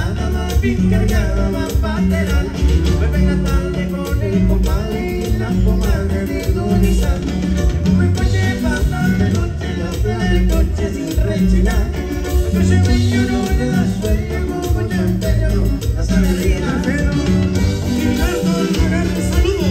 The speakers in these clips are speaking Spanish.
condenada, más bien cargada, va pa' lateral. Vuelve en la tarde con el compadre y la comadre de Donizal. En un coche pasa de noche, la plana del coche sin rechinar. El coche bello no le da sueño, como mucho empeño, la sabiduría. Pero Gilberto el Regal, saludo.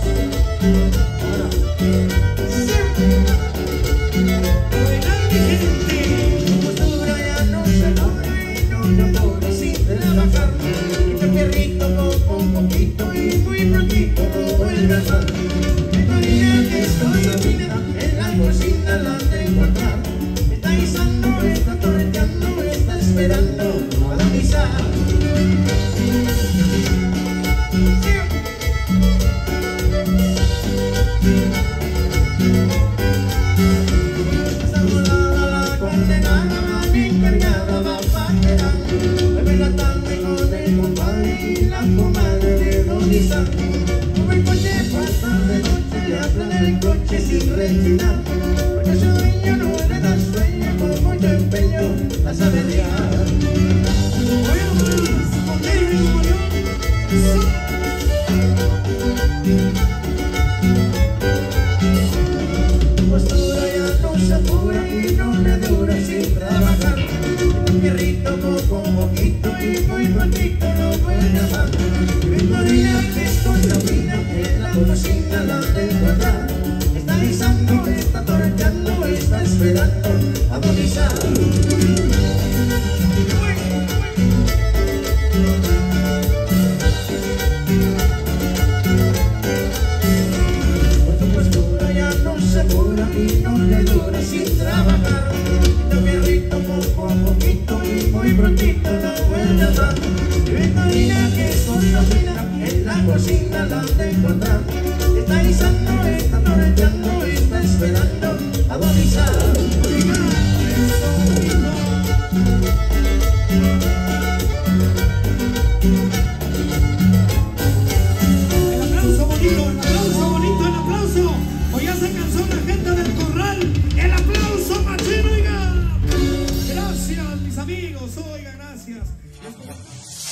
El coche sin rechinar, porque su dueño no le da sueño, con mucho empeño la sabe liar. Tu postura ya no se apura y no le dura sin trabajar. Un fierrito poco a poquito y muy prontito lo puede llamar. Y Victoria que es contamina, en la cocina la de encontrar. Está guisando, está torteando, está esperando a Donizal. Por tu postura ya no se apura y no le dura sin trabajar. Un fierrito poco a poquito y muy prontito lo puede llamar. Y Victorina que es contamina, en la cocina la de encontrar. Está guisando, está torreteando, está esperando a Donizal. El aplauso bonito, el aplauso bonito, el aplauso. Hoy ya se cansó la gente del corral. El aplauso machino, oiga. Gracias, mis amigos, oiga, gracias.